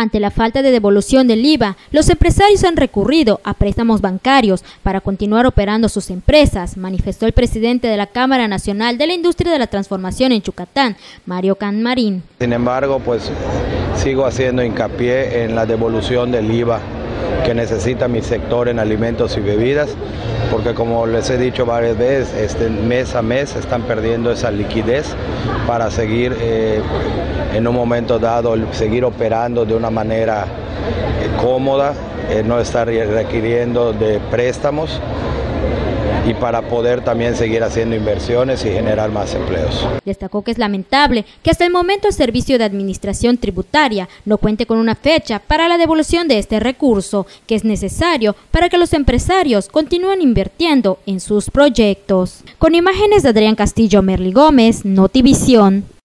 Ante la falta de devolución del IVA, los empresarios han recurrido a préstamos bancarios para continuar operando sus empresas, manifestó el presidente de la Cámara Nacional de la Industria de la Transformación en Chucatán, Mario Canmarín. Sin embargo, pues sigo haciendo hincapié en la devolución del IVA que necesita mi sector en alimentos y bebidas, porque como les he dicho varias veces, mes a mes están perdiendo esa liquidez para seguir en un momento dado, seguir operando de una manera cómoda, no estar requiriendo de préstamos y para poder también seguir haciendo inversiones y generar más empleos. Destacó que es lamentable que hasta el momento el Servicio de Administración Tributaria no cuente con una fecha para la devolución de este recurso, que es necesario para que los empresarios continúen invirtiendo en sus proyectos. Con imágenes de Adrián Castillo, Merly Gómez, Notivisión.